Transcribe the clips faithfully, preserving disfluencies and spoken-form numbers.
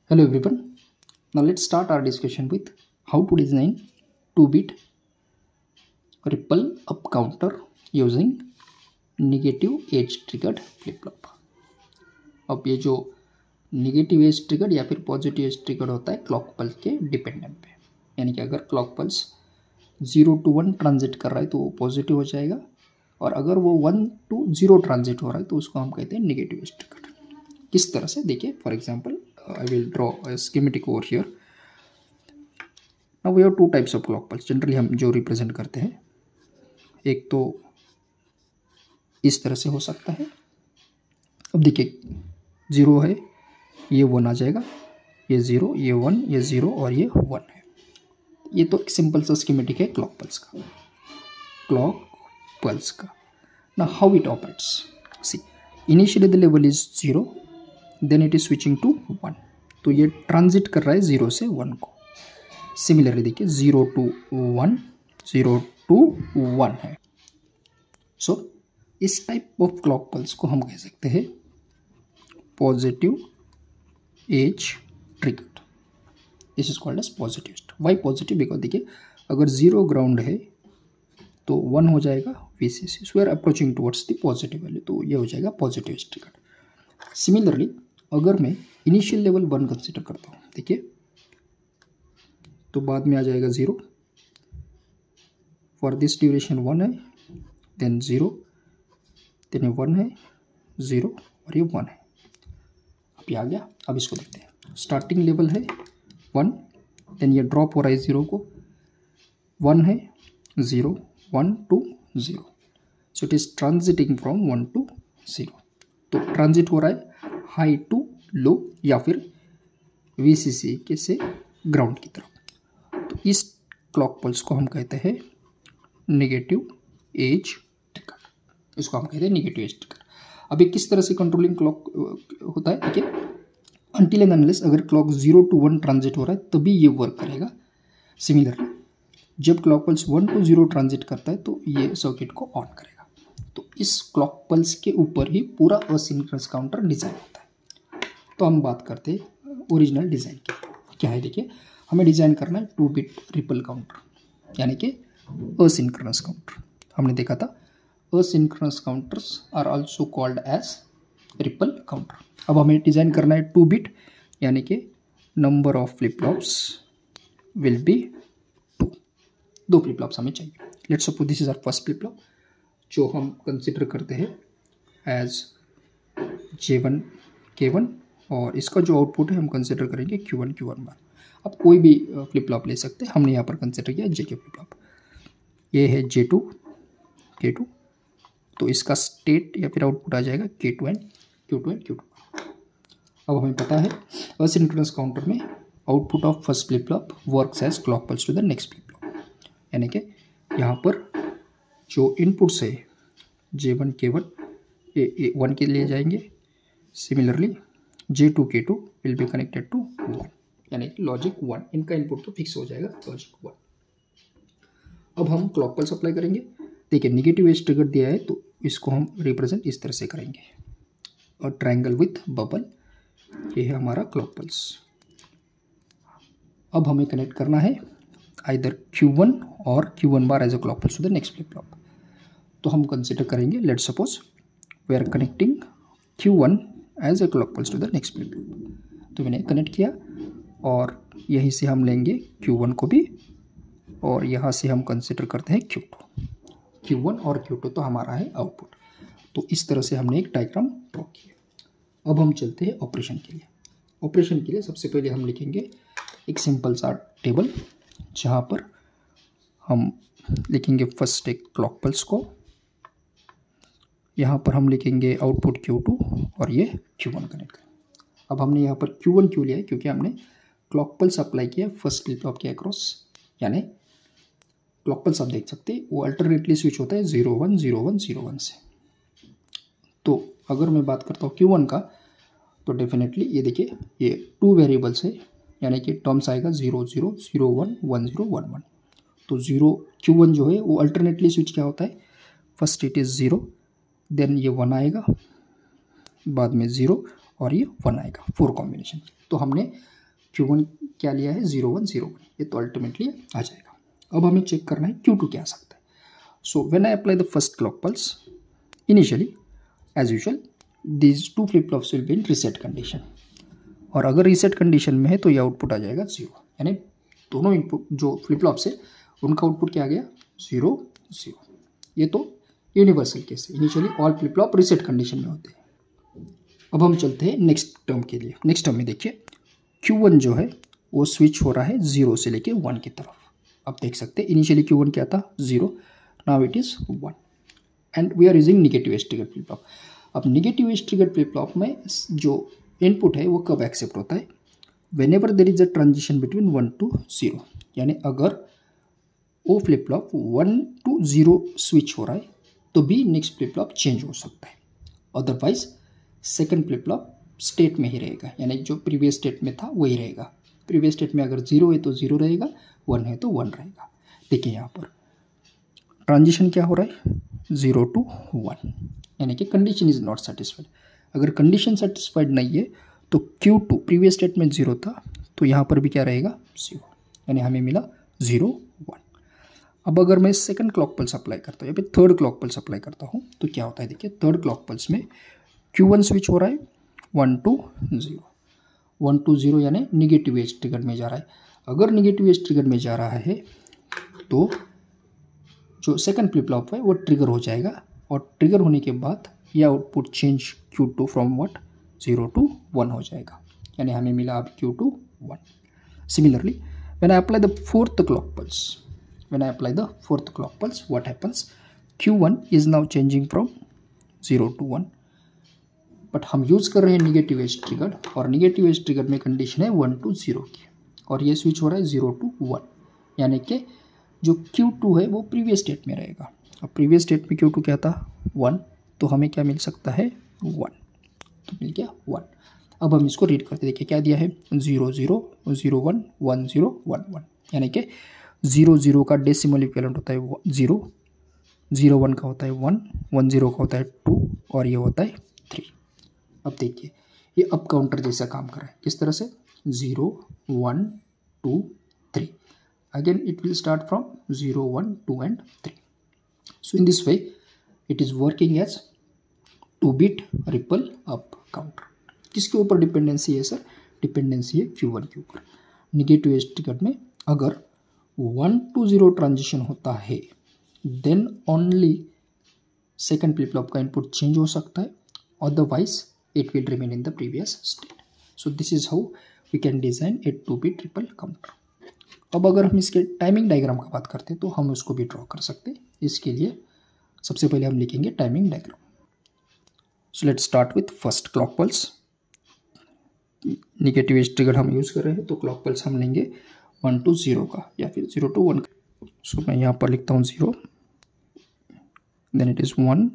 Hello everyone. Now let's start our discussion with how to design two bit ripple up counter using negative edge triggered flip flop. अब ये जो negative edge triggered या फिर positive edge triggered होता है clock pulse के dependent पे, यानी कि अगर clock pulse zero to one transit कर रहा है तो वो पॉजिटिव हो जाएगा, और अगर वो वन टू जीरो ट्रांजिट हो रहा है तो उसको हम कहते हैं नेगेटिव एज ट्रिगर्ड। किस तरह से देखिए, for example I will draw a schematic over here. Now we have two types of clock pulse. Generally हम जो रिप्रेजेंट करते हैं, एक तो इस तरह से हो सकता है। अब देखिए जीरो है, ये वन आ जाएगा, ये ज़ीरो, ये वन, ये ज़ीरो और ये वन है। ये तो एक सिंपल सा स्कीमेटिक है क्लॉक पल्स का क्लॉक पल्स का ना how it operates. See, initially the level is zero, then it is switching to one, तो ये ट्रांजिट कर रहा है जीरो से वन को। सिमिलरली देखिए zero to one, zero to one है। सो so, इस टाइप ऑफ क्लॉक पल्स को हम कह सकते हैं positive edge triggered. This is called edge positive. Why positive? Because देखिए अगर जीरो ग्राउंड है तो वन हो जाएगा VCC, so we are approaching towards the positive value, तो ये हो जाएगा पॉजिटिव एज ट्रिगर्ड। सिमिलरली अगर मैं इनिशियल लेवल वन कंसिडर करता हूँ, देखिए तो बाद में आ जाएगा zero, for this duration one है, देन ज़ीरो, देन ये वन है, ज़ीरो और ये वन है। अब ये आ गया। अब इसको देखते हैं, स्टार्टिंग लेवल है वन, देन ये ड्रॉप हो रहा है ज़ीरो को, वन है, zero, one to zero, so it is transiting from one to zero. तो ट्रांजिट हो रहा है हाई टू लो या फिर वीसीसी के से ग्राउंड की तरफ। तो इस क्लॉक पल्स को हम कहते हैं नेगेटिव एज ट्रिगर। इसको हम कहते हैं नेगेटिव एज ट्रिगर। अभी किस तरह से कंट्रोलिंग क्लॉक होता है, देखिए अनटिल एंड अनलेस अगर clock zero to one transit हो रहा है तभी ये वर्क करेगा। सिमिलरली जब clock pulse one to zero transit करता है तो ये सर्किट को ऑन करेगा। तो इस क्लॉक पल्स के ऊपर ही पूरा असिंक्रोनस काउंटर डिजाइन होता है। तो हम बात करते हैं ओरिजिनल डिज़ाइन की। क्या है, देखिए हमें डिज़ाइन करना है टू बिट रिपल काउंटर, यानी कि असिंक्रोनस काउंटर। हमने देखा था asynchronous counters are also called as ripple counter. अब हमें डिज़ाइन करना है टू बिट, यानी कि number of flip flops will be two. दो फ्लिप फ्लॉप्स हमें चाहिए। Let's suppose this is our first flip flop जो हम कंसिडर करते हैं as J one K one, और इसका जो आउटपुट है हम कंसिडर करेंगे Q one Q one bar. अब कोई भी फ्लिप फ्लॉप ले सकते हैं, हमने यहाँ पर कंसिडर किया जे के फ्लिप फ्लॉप। ये है जे टू के टू, तो इसका स्टेट या फिर आउटपुट आ जाएगा K two and Q two and Q two. अब हमें पता है असिंक्रोनस काउंटर में output of first flip flop works as clock pulse to the next flip flop, यानी कि यहाँ पर जो इनपुट्स है जे वन के वन ये वन के लिए जाएंगे। Similarly J two K two will be connected to one, यानी कि लॉजिक वन, इनका इनपुट तो फिक्स हो जाएगा लॉजिक वन। अब हम क्लॉक पल्स अप्लाई करेंगे। देखिए नेगेटिव एज ट्रिगर दिया है तो इसको हम रिप्रेजेंट इस तरह से करेंगे, और ट्रायंगल विथ बबल, ये है हमारा क्लॉक पल्स। अब हमें कनेक्ट करना है आइदर क्यू वन और Q one bar as a clock pulse to the next flip flop. तो हम कंसिडर करेंगे, let's suppose we are connecting Q one as a clock pulse to the next flip flop. तो मैंने connect किया, और यहीं से हम लेंगे क्यू वन को भी, और यहाँ से हम कंसिडर करते हैं क्यू टू। क्यू वन और क्यू टू तो हमारा है आउटपुट। तो इस तरह से हमने एक डायग्राम ड्रॉ किया। अब हम चलते हैं ऑपरेशन के लिए। ऑपरेशन के लिए सबसे पहले हम लिखेंगे एक सिंपल सा टेबल, जहाँ पर हम लिखेंगे फर्स्ट एक क्लॉक पल्स को, यहाँ पर हम लिखेंगे आउटपुट क्यू टू और ये क्यू वन कनेक्ट करें। अब हमने यहाँ पर क्यू वन क्यों लिया है, क्योंकि हमने क्लॉक पल्स अप्लाई किया फर्स्ट फ्लिप फ्लॉप के अक्रॉस, यानी क्लॉक पल्स आप देख सकते हैं वो अल्टरनेटली स्विच होता है zero one zero one zero one से। तो अगर मैं बात करता हूँ क्यू वन का, तो डेफिनेटली ये देखिए ये टू वेरिएबल्स है, यानी कि टर्म्स आएगा zero zero zero one one zero one one. तो जीरो क्यू वन जो है वो अल्टरनेटली स्विच क्या होता है, first it is zero, then ये वन आएगा, बाद में ज़ीरो और ये वन आएगा, फोर कॉम्बिनेशन। तो हमने क्यू वन क्या लिया है, जीरो वन जीरो वन, ये तो अल्टीमेटली आ जाएगा। अब हमें चेक करना है क्यू टू क्या आ सकता है। So when I apply the first clock pulse initially as usual these two flip flops will be in reset condition, और अगर रीसेट कंडीशन में है तो ये आउटपुट आ जाएगा जीरो, यानी दोनों इनपुट जो फ्लिप फ्लॉप्स है उनका आउटपुट क्या आ गया, जीरो जीरो। ये तो यूनिवर्सल केस है, initially all flip flop reset condition में होते हैं। अब हम चलते हैं नेक्स्ट टर्म के लिए। नेक्स्ट टर्म में देखिए क्यू वन जो है वो स्विच हो रहा है जीरो से लेके वन की तरफ। अब देख सकते हैं इनिशियली क्यू वन क्या था, zero, now it is one, and we are using negative edge triggered flip flop. अब negative edge triggered flip flop में जो इनपुट है वो कब एक्सेप्ट होता है, whenever there is a transition between one to zero, यानी अगर वो flip flop one to zero switch हो रहा है तो भी नेक्स्ट फ्लिप फ्लॉप चेंज हो सकता है, otherwise second flip flop state में ही रहेगा, यानी जो प्रीवियस स्टेट में था वही रहेगा। प्रीवियस स्टेट में अगर जीरो है तो जीरो रहेगा, वन है तो वन रहेगा। देखिए यहाँ पर ट्रांजिशन क्या हो रहा है, जीरो टू वन, यानी कि कंडीशन इज नॉट सेटिस्फाइड। अगर कंडीशन सेटिस्फाइड नहीं है तो क्यू टू प्रीवियस स्टेट में जीरो था तो यहाँ पर भी क्या रहेगा, जीरो, यानी हमें मिला जीरो वन। अब अगर मैं सेकंड क्लॉक पल्स अप्लाई करता हूँ या फिर थर्ड क्लॉक पल्स अप्लाई करता हूँ तो क्या होता है, देखिए थर्ड क्लॉक पल्स में क्यू वन स्विच हो रहा है one to zero, one to zero यानी निगेटिव एज ट्रिगर में जा रहा है। अगर निगेटिव एज ट्रिगर में जा रहा है तो जो सेकंड फ्लिप फ्लॉप है वो ट्रिगर हो जाएगा, और ट्रिगर होने के बाद यह output change Q two from what, zero to one हो जाएगा, यानी हमें मिला अब Q two one. Similarly when I apply the fourth clock pulse, when I apply the fourth clock pulse what happens, Q one is now changing from zero to one, but हम use कर रहे हैं negative edge trigger, और negative edge trigger में condition है one to zero की, और ये स्विच हो रहा है जीरो टू वन, यानी कि जो क्यू टू है वो प्रीवियस स्टेट में रहेगा। अब प्रीवियस स्टेट में क्यू टू क्या था, वन, तो हमें क्या मिल सकता है, वन, तो मिल गया वन। अब हम इसको रीड करते देखिए क्या दिया है, zero zero zero one one zero one one, यानी कि जीरो जीरो का डेसिमल इक्विवेलेंट होता है जीरो, जीरो वन का होता है वन, वन जीरो का होता है टू, और ये होता है थ्री। अब देखिए ये अप काउंटर जैसा काम कर रहा है, किस तरह से, zero one two three, again it will start from zero one two and three. So in this way it is working as two bit ripple up counter. किसके ऊपर डिपेंडेंसी है सर, डिपेंडेंसी है क्यू वन के ऊपर। Negative edge trigger में अगर one to zero transition होता है then only second flip flop का इनपुट चेंज हो सकता है, otherwise it will remain in the previous state. So this is how we can design a two bit ripple counter. अब अगर हम इसके टाइमिंग डायग्राम का बात करते हैं तो हम उसको भी ड्रॉ कर सकते हैं। इसके लिए सबसे पहले हम लिखेंगे timing diagram. So let's start with first clock pulse. Negative edge trigger हम यूज़ कर रहे हैं तो क्लॉक पल्स हम लेंगे वन टू जीरो का या फिर जीरो टू वन का। सो मैं यहाँ पर लिखता हूँ zero, then it is one,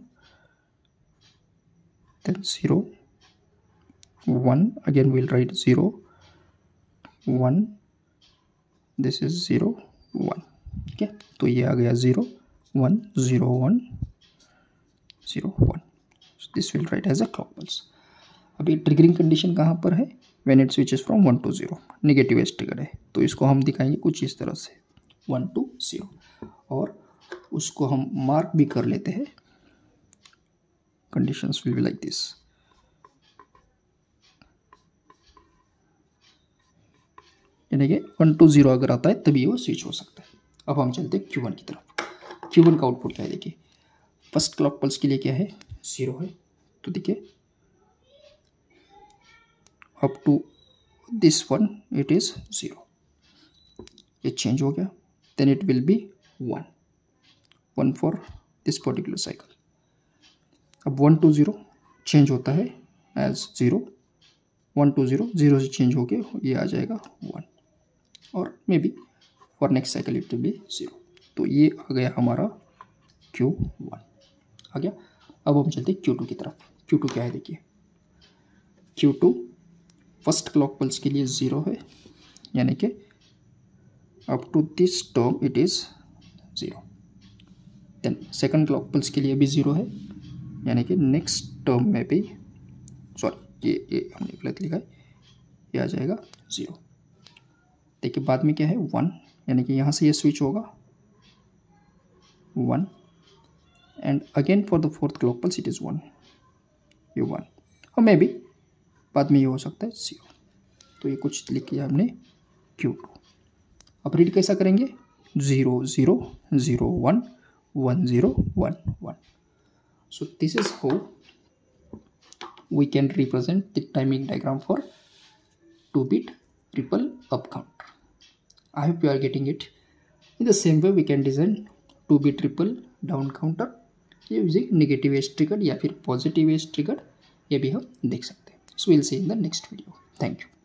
then zero one, again will write zero one, this is zero one, ठीक है। तो ये आ गया zero one zero one zero one, this will write as a clock pulse. अभी ट्रिगरिंग कंडीशन कहाँ पर है, when it switches from one to zero, negative edge trigger है, तो इसको हम दिखाएंगे कुछ इस तरह से वन टू जीरो, और उसको हम मार्क भी कर लेते हैं। Conditions will be like this, यानी कि वन टू जीरो अगर आता है तभी वो स्विच हो सकता है। अब हम चलते हैं क्यू वन की तरफ। क्यू वन का आउटपुट क्या है, देखिए फर्स्ट क्लॉक पल्स के लिए क्या है, जीरो है, तो देखिए up to this one it is zero, ये चेंज हो गया, then it will be one, one for this particular cycle. अब वन टू जीरो चेंज होता है as zero, one to zero, zero से चेंज होके ये आ जाएगा वन, और maybe for next cycle it will be zero. तो ये आ गया हमारा क्यू वन आ गया। अब हम चलते हैं क्यू टू की तरफ। क्यू टू क्या है, देखिए Q two first clock pulse के लिए ज़ीरो है, यानी कि up to this term it is zero. Then second clock pulse के लिए भी ज़ीरो है, यानी कि नेक्स्ट टर्म में भी, सॉरी ये ये हमने गलत लिखा है, ये आ जाएगा ज़ीरो। देखिए बाद में क्या है वन, यानी कि यहाँ से ये स्विच होगा one, and again for the fourth clock pulse it is one, ये वन, और मे बी बाद में ये हो सकता है जीरो। तो ये कुछ लिख किया हमने क्यू टू। अब रीड कैसा करेंगे, zero zero zero one one zero one one. So this is how we can represent the timing diagram for two bit triple up counter. I hope you are getting it. In the same way we can design two bit triple down counter using negative edge trigger या फिर positive edge trigger, ये भी हम देख सकते हैं. So we'll see in the next video. Thank you.